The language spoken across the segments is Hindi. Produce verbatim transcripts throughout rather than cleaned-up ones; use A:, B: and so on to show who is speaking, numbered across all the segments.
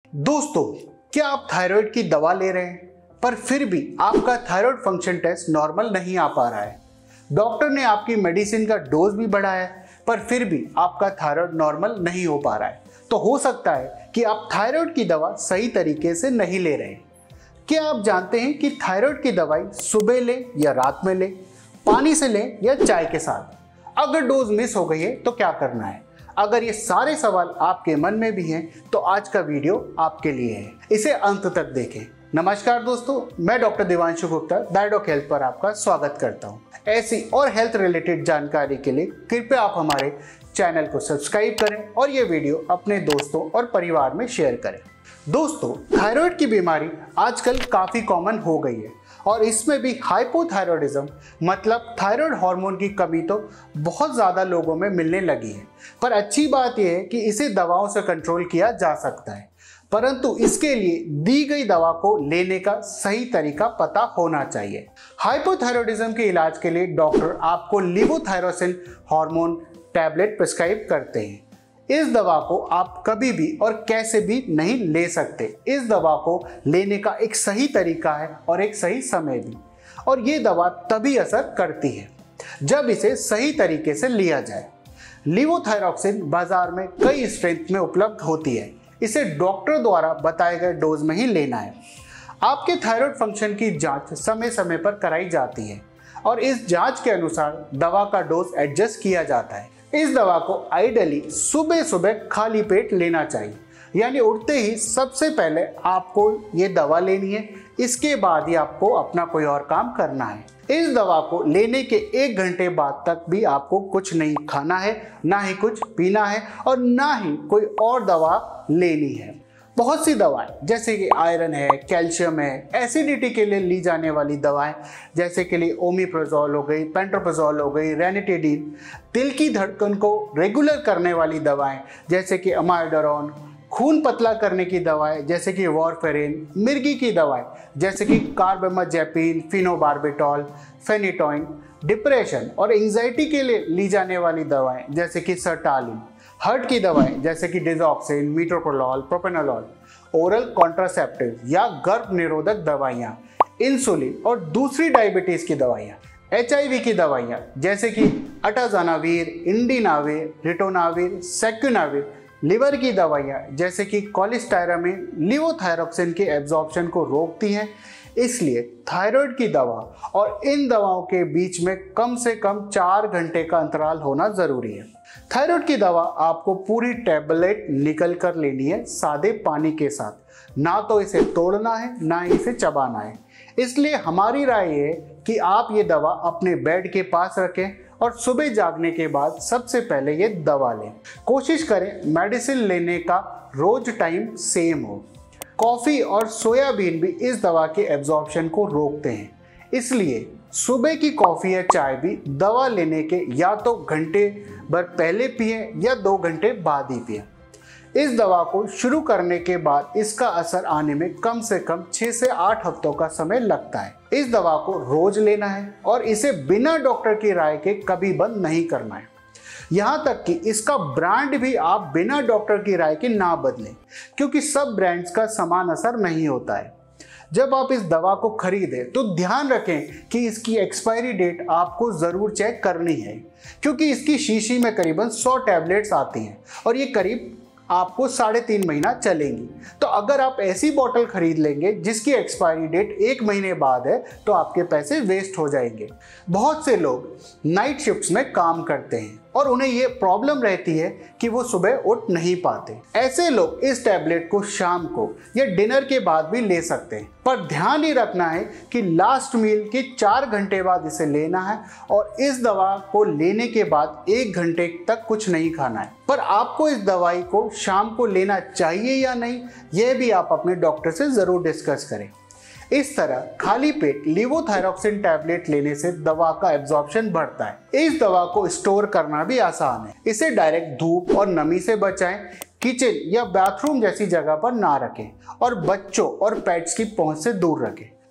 A: दोस्तों, क्या आप थायराइड की दवा ले रहे हैं पर फिर भी आपका थायराइड फंक्शन टेस्ट नॉर्मल नहीं आ पा रहा है? डॉक्टर ने आपकी मेडिसिन का डोज भी बढ़ाया है पर फिर भी आपका थायराइड नॉर्मल नहीं हो पा रहा है। तो हो सकता है कि आप थायराइड की दवा सही तरीके से नहीं ले रहे हैं। क्या आप जानते हैं कि थायराइड की दवाई सुबह लें या रात में लें, पानी से लें या चाय के साथ? अगर डोज मिस हो गई है तो क्या करना है? अगर ये सारे सवाल आपके मन में भी हैं तो आज का वीडियो आपके लिए है, इसे अंत तक देखें। नमस्कार दोस्तों, मैं doctor Divanshu Gupta the doc health पर आपका स्वागत करता हूं। ऐसी और हेल्थ रिलेटेड जानकारी के लिए कृपया आप हमारे चैनल को सब्सक्राइब करें और ये वीडियो अपने दोस्तों और परिवार में शेयर करें। दोस्तों, थायराइड की बीमारी आजकल काफ़ी कॉमन हो गई है और इसमें भी हाइपोथायरॉयडिज्म मतलब थायराइड हार्मोन की कमी तो बहुत ज़्यादा लोगों में मिलने लगी है। पर अच्छी बात यह है कि इसे दवाओं से कंट्रोल किया जा सकता है, परंतु इसके लिए दी गई दवा को लेने का सही तरीका पता होना चाहिए। हाइपोथायरॉयडिज्म के इलाज के लिए डॉक्टर आपको लेवोथायरोसिन हार्मोन टैबलेट प्रिस्क्राइब करते हैं। इस दवा को आप कभी भी और कैसे भी नहीं ले सकते। इस दवा को लेने का एक सही तरीका है और एक सही समय भी, और ये दवा तभी असर करती है जब इसे सही तरीके से लिया जाए। लेवोथायरोक्सिन बाजार में कई स्ट्रेंथ में उपलब्ध होती है। इसे डॉक्टर द्वारा बताए गए डोज में ही लेना है। आपके थायराइड फंक्शन की जांच समय समय पर कराई जाती है और इस जांच के अनुसार दवा का डोज एडजस्ट किया जाता है। इस दवा को आइडियली सुबह सुबह खाली पेट लेना चाहिए, यानी उठते ही सबसे पहले आपको ये दवा लेनी है। इसके बाद ही आपको अपना कोई और काम करना है। इस दवा को लेने के एक घंटे बाद तक भी आपको कुछ नहीं खाना है, ना ही कुछ पीना है और ना ही कोई और दवा लेनी है। बहुत सी दवाएं जैसे कि आयरन है, कैल्शियम है, एसिडिटी के लिए ली जाने वाली दवाएं जैसे कि लिए ओमिप्रोजोल हो गई, पेंटोप्रोजोल हो गई, रेनिटेडिन, दिल की धड़कन को रेगुलर करने वाली दवाएं जैसे कि अमाइडोरॉन, खून पतला करने की दवाएं जैसे कि वारफेरिन, मिर्गी की दवाएं जैसे कि कार्बामेजेपिन, फिनोबार्बिटॉल, फेनिटोइन, डिप्रेशन और एंजाइटी के लिए ली जाने वाली दवाएं जैसे कि सर्टालिन, हार्ट की दवाएं जैसे कि digoxin, metoprolol, propranolol, oral contraceptive या गर्भ निरोधक दवाइयाँ, इंसुलिन और दूसरी डायबिटीज़ की दवाइयाँ, एच आई वी की दवाइयाँ जैसे कि अटाजानावीर, इंडिनावीर, रिटोनावीर, सेक्युनावीर, लिवर की दवाइयाँ जैसे कि कॉलिस्टायरामिन लेवोथायरोक्सिन के एब्जॉर्प्शन को रोकती हैं। इसलिए थायराइड की दवा और इन दवाओं के बीच में कम से कम चार घंटे का अंतराल होना ज़रूरी है। थायराइड की दवा आपको पूरी टैबलेट निकल कर लेनी है सादे पानी के साथ, ना तो इसे तोड़ना है ना ही इसे चबाना है। इसलिए हमारी राय है कि आप ये दवा अपने बेड के पास रखें और सुबह जागने के बाद सबसे पहले ये दवा लें। कोशिश करें मेडिसिन लेने का रोज टाइम सेम हो। कॉफ़ी और सोयाबीन भी इस दवा के एब्जॉर्प्शन को रोकते हैं, इसलिए सुबह की कॉफ़ी या चाय भी दवा लेने के या तो घंटे भर पहले पिए या दो घंटे बाद ही पिए। इस दवा को शुरू करने के बाद इसका असर आने में कम से कम छः से आठ हफ्तों का समय लगता है। इस दवा को रोज लेना है और इसे बिना डॉक्टर की राय के कभी बंद नहीं करना है। यहाँ तक कि इसका ब्रांड भी आप बिना डॉक्टर की राय के ना बदलें, क्योंकि सब ब्रांड्स का समान असर नहीं होता है। जब आप इस दवा को खरीदें तो ध्यान रखें कि इसकी एक्सपायरी डेट आपको ज़रूर चेक करनी है, क्योंकि इसकी शीशी में करीबन सौ टैबलेट्स आती हैं और ये करीब आपको साढ़े तीन महीना चलेंगी। तो अगर आप ऐसी बोतल खरीद लेंगे जिसकी एक्सपायरी डेट एक महीने बाद है तो आपके पैसे वेस्ट हो जाएंगे। बहुत से लोग नाइट शिफ्ट्स में काम करते हैं और उन्हें ये प्रॉब्लम रहती है कि वो सुबह उठ नहीं पाते। ऐसे लोग इस टैबलेट को शाम को या डिनर के बाद भी ले सकते हैं, पर ध्यान ही रखना है कि लास्ट मील के चार घंटे बाद इसे लेना है और इस दवा को लेने के बाद एक घंटे तक कुछ नहीं खाना है। पर आपको इस दवाई को शाम को लेना चाहिए या नहीं, यह भी आप अपने डॉक्टर से ज़रूर डिस्कस करें। इस तरह खाली पेट लेवोथायरोक्सिन टैबलेट लेने से दवा का एब्जॉर्प्शन बढ़ता है। इस दवा को स्टोर करना भी आसान है। इसे डायरेक्ट धूप और नमी से बचाएं, किचन या बाथरूम जैसी जगह पर ना रखें और बच्चों और पेट्स की पहुंच से दूर रखें।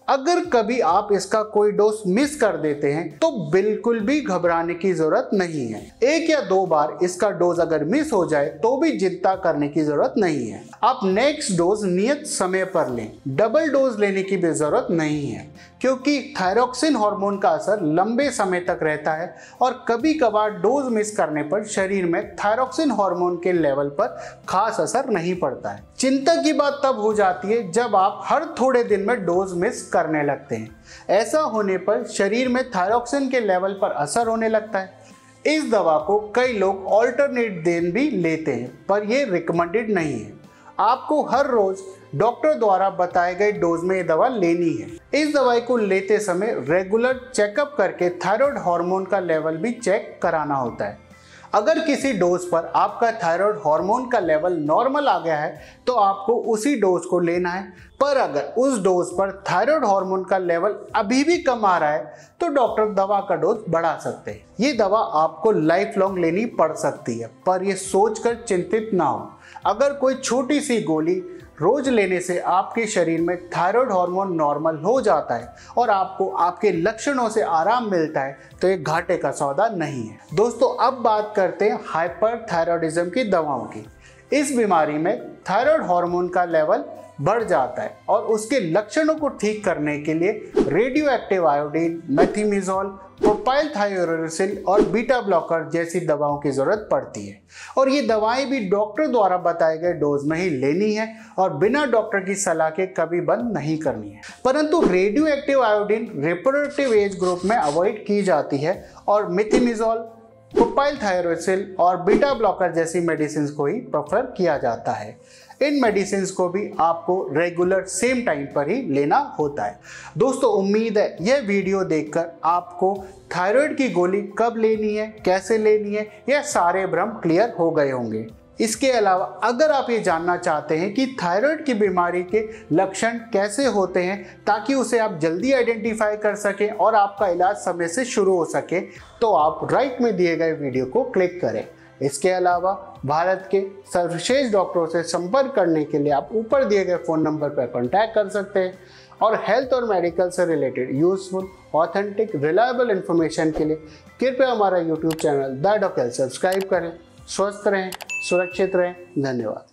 A: अगर कभी आप इसका कोई डोज मिस कर देते हैं तो बिल्कुल भी घबराने की जरूरत नहीं है। एक या दो बार इसका डोज अगर मिस हो जाए तो भी चिंता करने की जरूरत नहीं है। आप नेक्स्ट डोज नियत समय पर लें। डबल डोज लेने की भी जरूरत नहीं है, क्योंकि थायरॉक्सिन हार्मोन का असर लंबे समय तक रहता है और कभी कभार डोज मिस करने पर शरीर में थायरॉक्सिन हार्मोन के लेवल पर खास असर नहीं पड़ता है। चिंता की बात तब हो जाती है जब आप हर थोड़े दिन में डोज मिस करने लगते हैं। ऐसा होने पर शरीर में थायरॉक्सिन के लेवल पर असर होने लगता है। इस दवा को कई लोग ऑल्टरनेट दिन भी लेते हैं, पर यह रिकमेंडेड नहीं है। आपको हर रोज डॉक्टर द्वारा बताए गए डोज में ये दवा लेनी है। इस दवाई को लेते समय रेगुलर चेकअप करके थायराइड हार्मोन का लेवल भी चेक कराना होता है। अगर किसी डोज पर आपका थायराइड हार्मोन का लेवल नॉर्मल आ गया है तो आपको उसी डोज को लेना है, पर अगर उस डोज पर थायराइड हार्मोन का लेवल अभी भी कम आ रहा है तो डॉक्टर दवा का डोज बढ़ा सकते हैं। ये दवा आपको लाइफ लॉन्ग लेनी पड़ सकती है, पर यह सोचकर चिंतित ना हो। अगर कोई छोटी सी गोली रोज लेने से आपके शरीर में थायराइड हार्मोन नॉर्मल हो जाता है और आपको आपके लक्षणों से आराम मिलता है तो ये घाटे का सौदा नहीं है। दोस्तों, अब बात करते हैं हाइपरथायरॉयडिज्म की दवाओं की। इस बीमारी में थायराइड हार्मोन का लेवल बढ़ जाता है और उसके लक्षणों को ठीक करने के लिए radioactive iodine, methimazole, propyl thiouracil और बीटा ब्लॉकर जैसी दवाओं की जरूरत पड़ती है। और ये दवाएं भी डॉक्टर द्वारा बताए गए डोज में ही लेनी है और बिना डॉक्टर की सलाह के कभी बंद नहीं करनी है। परंतु radioactive iodine reproductive age group में अवॉइड की जाती है और मेथिमिजोल, प्रोपाइल थायोरेसिल और बीटा ब्लॉकर जैसी मेडिसिन को ही प्रेफर किया जाता है। इन मेडिसिन को भी आपको रेगुलर सेम टाइम पर ही लेना होता है। दोस्तों, उम्मीद है यह वीडियो देखकर आपको थायराइड की गोली कब लेनी है, कैसे लेनी है, यह सारे भ्रम क्लियर हो गए होंगे। इसके अलावा अगर आप ये जानना चाहते हैं कि थायराइड की बीमारी के लक्षण कैसे होते हैं ताकि उसे आप जल्दी आइडेंटिफाई कर सकें और आपका इलाज समय से शुरू हो सके, तो आप राइट में दिए गए वीडियो को क्लिक करें। इसके अलावा भारत के सर्वश्रेष्ठ डॉक्टरों से संपर्क करने के लिए आप ऊपर दिए गए फ़ोन नंबर पर कॉन्टैक्ट कर सकते हैं और हेल्थ और मेडिकल से related useful, authentic, reliable information के लिए कृपया हमारा YouTube channel the doc health subscribe करें। स्वस्थ रहें, सुरक्षित रहें। धन्यवाद।